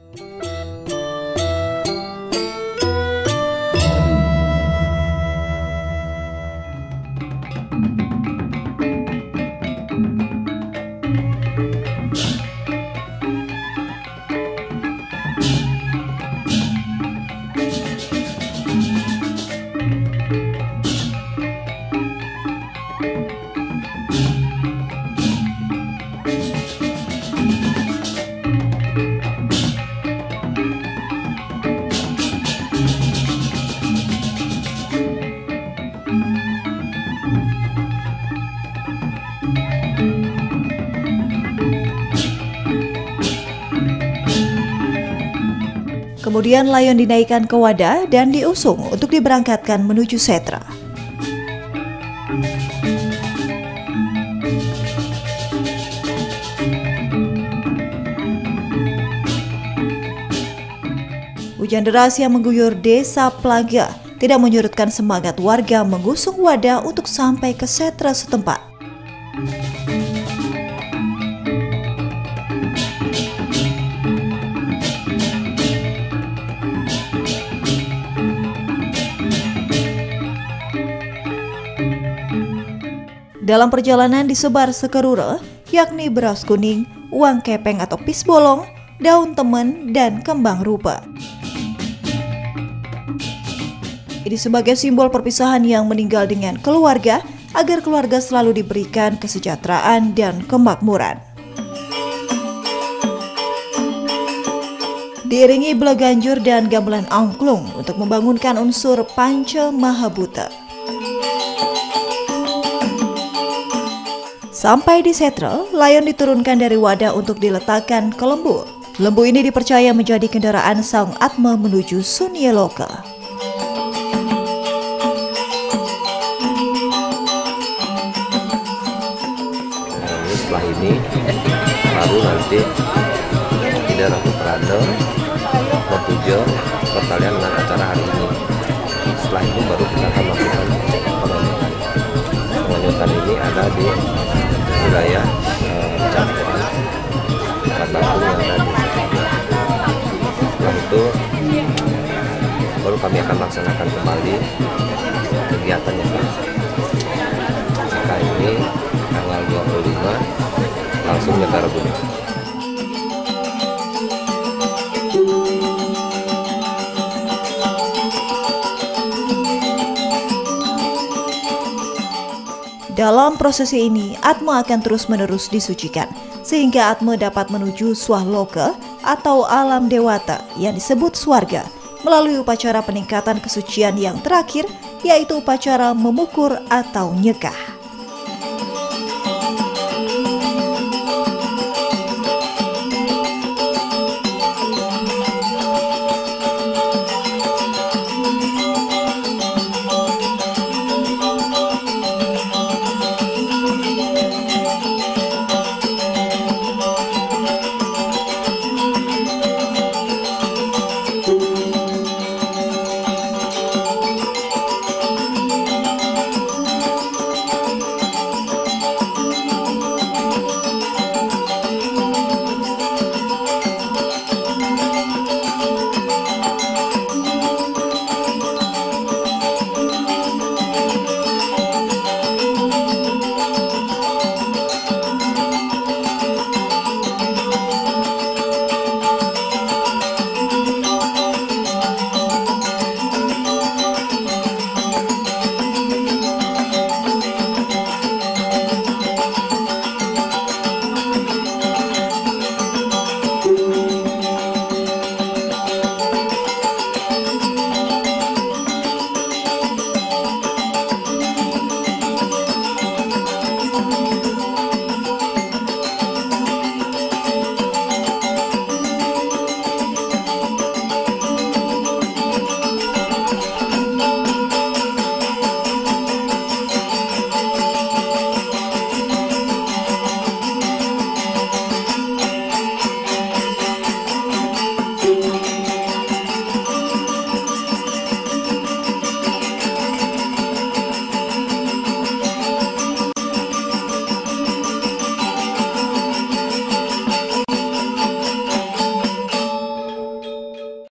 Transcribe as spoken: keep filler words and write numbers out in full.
Kemudian layon dinaikkan ke wadah dan diusung untuk diberangkatkan menuju setra. Hujan deras yang mengguyur desa Plaga tidak menyurutkan semangat warga mengusung wadah untuk sampai ke setra setempat. Dalam perjalanan disebar sekerura, yakni beras kuning, uang kepeng atau pis bolong, daun temen, dan kembang rupa. Ini sebagai simbol perpisahan yang meninggal dengan keluarga, agar keluarga selalu diberikan kesejahteraan dan kemakmuran. Diiringi belaganjur dan gamelan angklung untuk membangunkan unsur Panca Mahabhuta. Sampai di setra, layon diturunkan dari wadah untuk diletakkan ke lembu. Lembu ini dipercaya menjadi kendaraan Sang Atma menuju Sunyaloka. Setelah ini baru nanti tidak Ratu Prana mempuja pertalian dengan acara hari ini. Setelah itu baru kita akan melakukan penonjokan. Penonjokan ini ada di wilayah eh, campuran Batu yang ada di sana. Setelah itu baru kami akan melaksanakan kembali kegiatan yang sekarang ini tanggal dua puluh lima langsung nyegar gunung. Dalam prosesi ini, Atma akan terus-menerus disucikan, sehingga Atma dapat menuju Swahloka atau alam dewata yang disebut swarga, melalui upacara peningkatan kesucian yang terakhir, yaitu upacara memukur atau nyekah.